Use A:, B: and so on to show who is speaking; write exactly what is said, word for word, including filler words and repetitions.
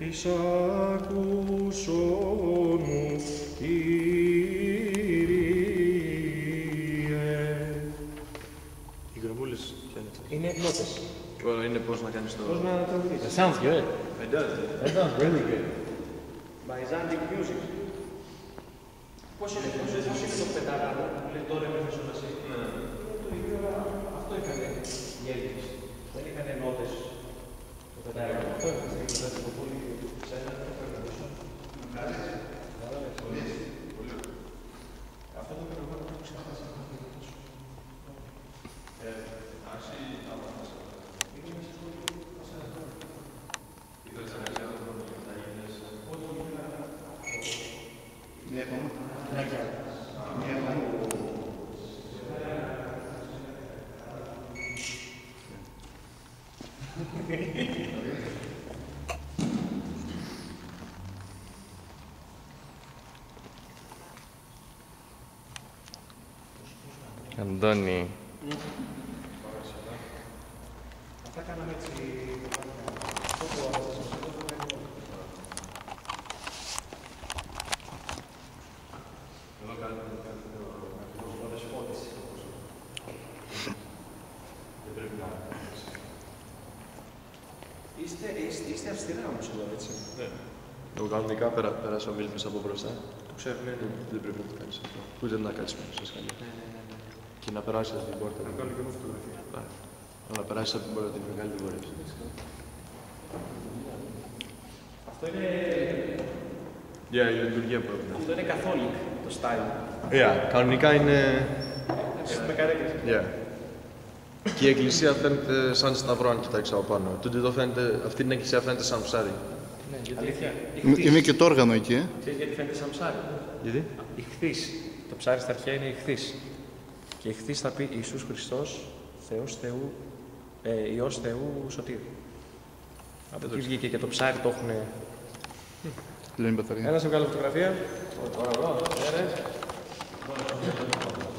A: εισάκουσον μου, Κύριε.
B: Οι γραμμούλες ποια είναι?
C: Είναι νότες.
B: Ωραία, είναι πώς να κάνεις το...
C: Πώς να το δεις.
D: It sounds good.
B: It does.
D: That sounds really good.
C: Byzantic music. Πώς είναι, πώς είναι, πώς είναι το πεντάγραμμο που λέει τώρα με φεσονασί. Το ίδιο, αυτό έκανε οι Έλληνες. Δεν είχαν νότες το πεντάγραμμο. Αυτό έκανε το πολύ ξένα, το πεντάγραμμο. Αυτό το πεντάγραμμο το ξεχάσει.
E: Άρχισε να μάθεις. Ήθελες να κάνεις άλλο χρόνο για να γίνεις.
F: Ναι, ακόμα. Ναι,
D: Αντώνη.
C: Αυτά κάναμε έτσι.
E: Εδώ κάνουμε
C: Ο δεσπότης.
E: δεν πρέπει να
C: Είστε, είστε, είστε αυστηρά όμως εδώ, έτσι.
B: Ναι. Εγώ κανονικά πέρα, πέρασε ο Μίλτος από μπροστά.
C: Το ξέρω, ναι, ναι.
B: Δεν πρέπει να το κάνεις αυτό. Ούτε να κάτσεις πάνω στο σκαλί.
C: Ναι, ναι, ναι.
B: Και να περάσεις από την πόρτα.
C: Να κάνω και εγώ φωτογραφία.
B: Να περάσεις από την πόρτα την μεγάλη την πόρτα.
C: Αυτό είναι,
B: Για η λειτουργία που έπρεπε.
C: αυτό είναι καθόλικ, το style.
B: Yeah, κανονικά είναι...
C: Έχουμε καρέκλες.
B: Yeah. Και η εκκλησία φαίνεται σαν σταυρό αν κοιτάξεις από πάνω. Τούτη εδώ φαίνεται, αυτή την εκκλησία φαίνεται σαν ψάρι.
C: Ναι, γιατί αλήθεια.
F: Είναι και το όργανο εκεί, ε.
C: Ξέρεις γιατί φαίνεται σαν ψάρι.
B: Γιατί?
C: Ιχθύς. Το ψάρι στα αρχαία είναι ιχθύς. Και ιχθύς θα πει Ιησούς Χριστός, Θεός Θεού, ε, Υιός Θεού Σωτήρ. Από εκεί βγήκε και το ψάρι το έχουν.
F: Λένε η μπαταρία.
C: Ένα σε βγάλω φωτογραφία. Ωραία, ωραία.